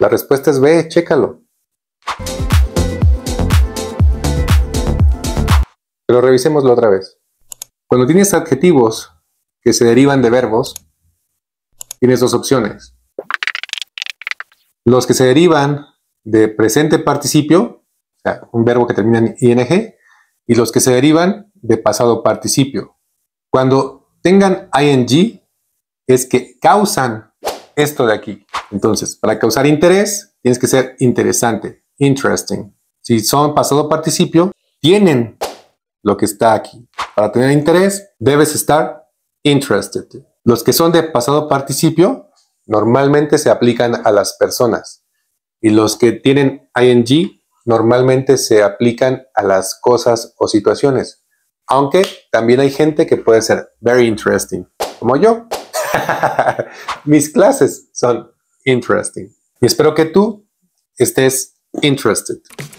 La respuesta es B, chécalo. Pero revisémoslo otra vez. Cuando tienes adjetivos que se derivan de verbos, tienes dos opciones. Los que se derivan de presente participio, o sea, un verbo que termina en ing, y los que se derivan de pasado participio. Cuando tengan ing, es que causan esto de aquí. Entonces, para causar interés, tienes que ser interesante, interesting. Si son pasado participio, tienen lo que está aquí. Para tener interés, debes estar interested. Los que son de pasado participio, normalmente se aplican a las personas. Y los que tienen ing, normalmente se aplican a las cosas o situaciones. Aunque también hay gente que puede ser very interesting, como yo. Mis clases son interesting. Y espero que tú estés interested.